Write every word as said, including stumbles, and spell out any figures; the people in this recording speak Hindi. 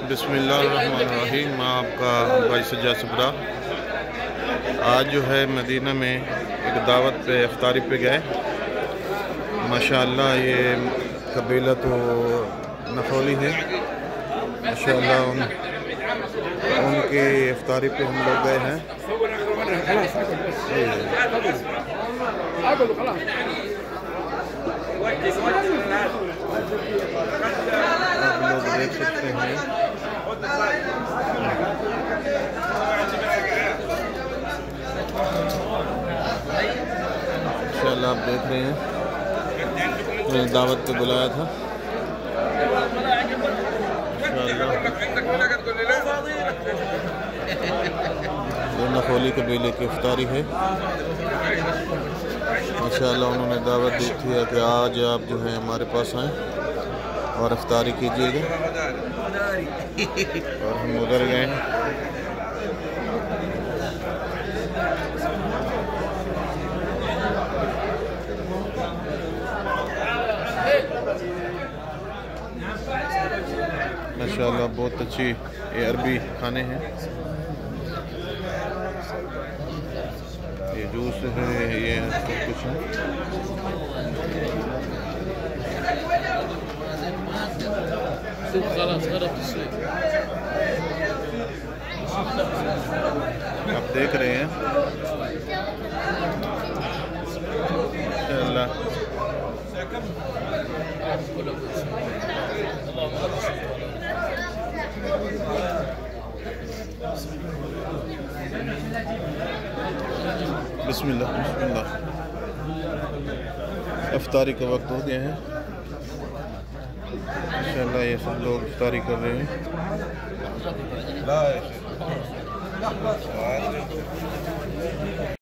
बिस्मिल्लाहिर्रहमानिर्रहीम। मैं आपका भाई सज्जाद सबरा। आज जो है मदीना में एक दावत पे इफ्तारी पे गए। माशाअल्लाह ये कबीला तो नखोली है। माशाअल्लाह उन उनकी इफ्तारी पे हम लोग गए हैं। आप लोग देख सकते हैं इंशाअल्लाह। आप देख रहे हैं मैंने दावत पे बुलाया था। ये नखोली कबीले की इफ्तारी है। माशाअल्लाह उन्होंने दावत दी थी कि आज आप जो है हमारे पास आएँ और इफ्तारी कीजिएगा, और हम उधर गए हैं। माशाअल्लाह बहुत अच्छी ये अरबी खाने हैं। ये जूस है, ये सब कुछ है। आप देख रहे हैं इंशाअल्लाह। बिस्मिल्लाह बिस्मिल्लाह। इफ्तारी का वक्त हो गया है इंशाअल्लाह। ये सब लोग इफ्तारी कर रहे हैं।